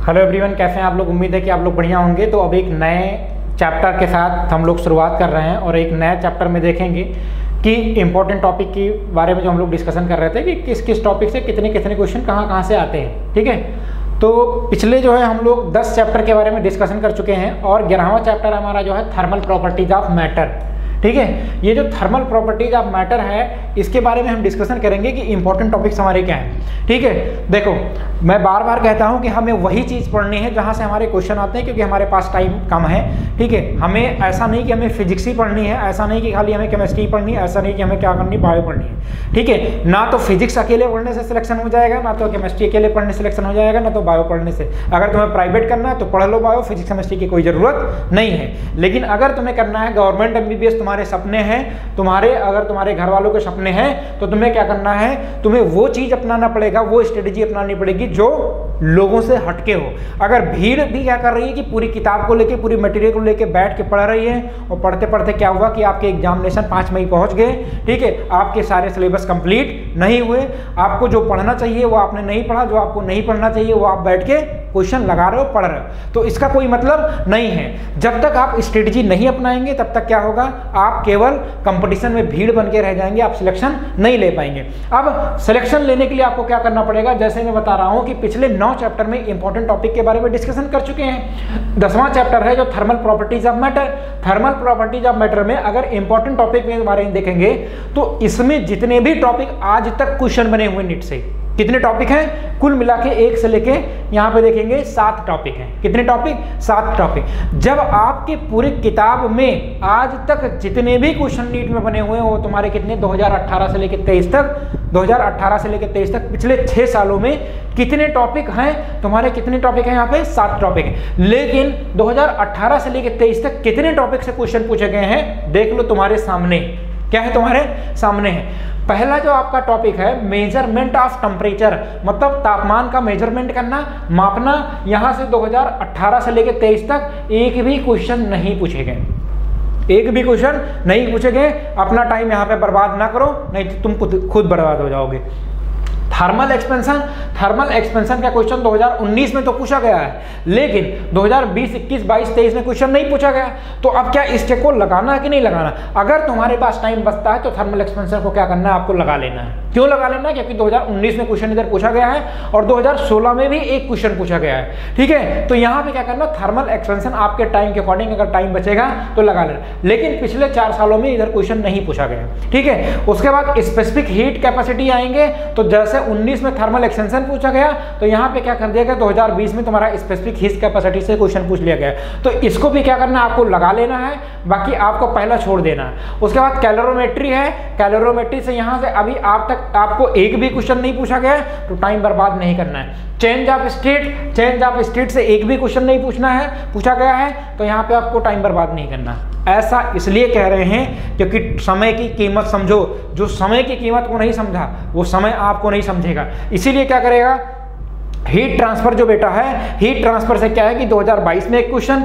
Hello everyone, कैसे हैं आप लोग। उम्मीद है कि आप लोग बढ़िया होंगे। तो अब एक नए चैप्टर के साथ हम लोग शुरुआत कर रहे हैं और एक नए चैप्टर में देखेंगे कि इम्पोर्टेंट टॉपिक के बारे में जो हम लोग डिस्कशन कर रहे थे कि किस किस टॉपिक से कितने कितने क्वेश्चन कहाँ से आते हैं। ठीक है, तो पिछले जो है हम लोग 10 चैप्टर के बारे में डिस्कशन कर चुके हैं और 11वां चैप्टर हमारा जो है थर्मल प्रॉपर्टीज ऑफ मैटर। ठीक है, ये जो थर्मल प्रॉपर्टीज ऑफ मैटर है इसके बारे में हम डिस्कशन करेंगे कि इंपॉर्टेंट टॉपिक्स हमारे क्या हैं। ठीक है, देखो मैं बार बार कहता हूं कि हमें वही चीज़ पढ़नी है जहां से हमारे क्वेश्चन आते हैं, क्योंकि हमारे पास टाइम कम है। ठीक है, हमें ऐसा नहीं कि हमें फिजिक्स ही पढ़नी है, ऐसा नहीं कि खाली हमें केमिस्ट्री पढ़नी है, ऐसा नहीं कि हमें क्या करनी बायो पढ़नी है। ठीक है, ना तो फिजिक्स अकेले पढ़ने से सिलेक्शन हो जाएगा, ना तो केमिस्ट्री अकेले पढ़ने से सिलेक्शन हो जाएगा, ना तो बायो पढ़ने से। अगर तुम्हें प्राइवेट करना है तो पढ़ लो बायो, फिजिक्स केमिस्ट्री की कोई ज़रूरत नहीं है। लेकिन अगर तुम्हें करना है गवर्नमेंट MBBS, तुम्हारे सपने हैं, अगर तुम्हारे घर वालों के सपने हैं, तो तुम्हें क्या करना है, तुम्हें वो चीज अपनाना पड़ेगा, वो स्ट्रेटेजी अपनानी पड़ेगी जो लोगों से हटके हो। अगर भीड़ भी क्या कर रही है कि पूरी किताब को लेके, पूरी मटेरियल को लेके बैठ के पढ़ रही है और पढ़ते पढ़ते क्या हुआ कि आपके एग्जामिनेशन 5 मई पहुंच गए। ठीक है, आपके सारे सिलेबस कंप्लीट नहीं हुए, आपको जो पढ़ना चाहिए वो आपने नहीं पढ़ा, जो आपको नहीं पढ़ना चाहिए वो आप बैठ के क्वेश्चन लगा रहे हो, पढ़ रहे हो। तो इसका कोई मतलब नहीं है। जब तक आप स्ट्रेटेजी नहीं अपनाएंगे तब तक क्या होगा, आप केवल कंपटीशन में भीड़ बन के रह जाएंगे, आप सिलेक्शन नहीं ले पाएंगे। अब सिलेक्शन लेने के लिए आपको क्या करना पड़ेगा, जैसे मैं बता रहा हूं कि पिछले 9 चैप्टर में इंपॉर्टेंट टॉपिक के बारे में डिस्कशन कर चुके हैं। 10वां चैप्टर है जो thermal properties of matter. Thermal properties of matter में अगर इंपॉर्टेंट टॉपिक के बारे में देखेंगे तो इसमें जितने भी टॉपिक आज तक क्वेश्चन बने हुए नीट से, कितने टॉपिक हैं कुल मिला के 1 से लेके यहाँ पे देखेंगे 7 टॉपिक हैं। कितने टॉपिक? 7 टॉपिक। जब आपके पूरे किताब में आज तक जितने भी क्वेश्चन नीट में बने हुए हैं वो तुम्हारे कितने 2018 से लेके 23 तक, 2018 से लेके 23 तक पिछले 6 सालों में कितने टॉपिक हैं तुम्हारे? कितने टॉपिक हैं यहाँ पे? 7 टॉपिक हैं। लेकिन 2018 से लेके 23 तक कितने टॉपिक से क्वेश्चन पूछे गए हैं देख लो तुम्हारे सामने। क्या है? तुम्हारे सामने है। पहला जो आपका टॉपिक है मेजरमेंट ऑफ टेम्परेचर, मतलब तापमान का मेजरमेंट करना, मापना। यहां से 2018 से लेकर 23 तक एक भी क्वेश्चन नहीं पूछे गए, एक भी क्वेश्चन नहीं पूछे गए। अपना टाइम यहां पे बर्बाद ना करो, नहीं तो तुम खुद बर्बाद हो जाओगे। थर्मल एक्सपेंशन का क्वेश्चन 2019 में तो पूछा गया है, लेकिन 2020, 21, 22, 23 में क्वेश्चन नहीं पूछा गया। तो अब क्या इसके को लगाना है कि नहीं लगाना? अगर तुम्हारे पास टाइम बचता है तो थर्मल एक्सपेंशन को क्या करना है, आपको लगा लेना है। क्यों लगा लेना है? क्योंकि 2019 में क्वेश्चन इधर पूछा गया है और 2016 में भी एक क्वेश्चन पूछा गया है। ठीक है, तो यहाँ पे क्या करना, थर्मल एक्सपेंशन आपके टाइम के अकॉर्डिंग अगर टाइम बचेगा तो लगा लेना। लेकिन पिछले 4 सालों में इधर क्वेश्चन नहीं पूछा गया। ठीक है, उसके बाद स्पेसिफिक हीट कैपेसिटी आएंगे। तो जैसे 19 में थर्मल एक्सपेंशन पूछा गया तो यहाँ पे क्या कर दिया गया, 2020 में तुम्हारा स्पेसिफिक हीट कैपेसिटी से क्वेश्चन पूछ लिया गया। तो इसको भी क्या करना है, आपको लगा लेना है, बाकी आपको पहला छोड़ देना है। उसके बाद कैलोरीमेट्री है, कैलोरीमेट्री से यहाँ से अभी आप तक आपको एक भी क्वेश्चन नहीं पूछा गया तो टाइम बर्बाद नहीं करना है। चेंज ऑफ स्टेट से एक भी क्वेश्चन नहीं पूछा गया है तो यहाँ पे आपको टाइम बर्बाद नहीं करना। ऐसा इसलिए कह रहे हैं क्योंकि समय की कीमत समझो, जो समय की कीमत को नहीं समझा वो समय आपको नहीं समझेगा। इसीलिए क्या करेगा, हीट ट्रांसफर जो बेटा है, हीट ट्रांसफर से क्या है कि 2022 में एक क्वेश्चन,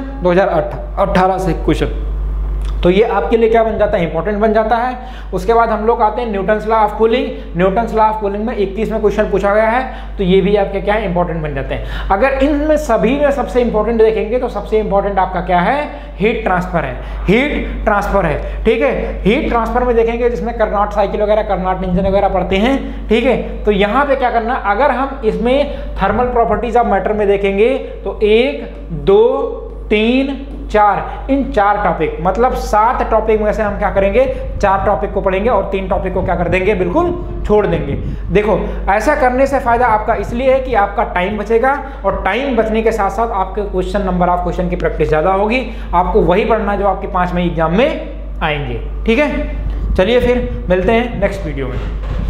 2018 से एक क्वेश्चन, तो ये आपके लिए क्या बन जाता है, इंपॉर्टेंट बन जाता है। उसके बाद हम लोग आते हैं Newton's law of cooling. Newton's law of cooling में 21 में क्वेश्चन पूछा गया है, तो ये भी आपके क्या है, इंपॉर्टेंट बन जाते हैं। अगर इनमें सभी में सबसे इंपॉर्टेंट देखेंगे तो सबसे इंपॉर्टेंट आपका क्या है, हीट ट्रांसफर है। हीट ट्रांसफर है, ठीक है। हीट ट्रांसफर में देखेंगे जिसमें कर्नाट साइकिल वगैरह, कर्नाट इंजन वगैरह पढ़ते हैं। ठीक है, तो यहाँ पे क्या करना, अगर हम इसमें थर्मल प्रॉपर्टीज ऑफ मैटर में देखेंगे तो 1, 2, 3, 4, इन 4 टॉपिक, मतलब 7 टॉपिक में से हम क्या करेंगे, 4 टॉपिक को पढ़ेंगे और 3 टॉपिक को क्या कर देंगे, बिल्कुल छोड़ देंगे। देखो ऐसा करने से फायदा आपका इसलिए है कि आपका टाइम बचेगा और टाइम बचने के साथ साथ आपके क्वेश्चन, नंबर ऑफ क्वेश्चन की प्रैक्टिस ज्यादा होगी। आपको वही पढ़ना जो आपके 5 मई एग्जाम में आएंगे। ठीक है, चलिए फिर मिलते हैं नेक्स्ट वीडियो में।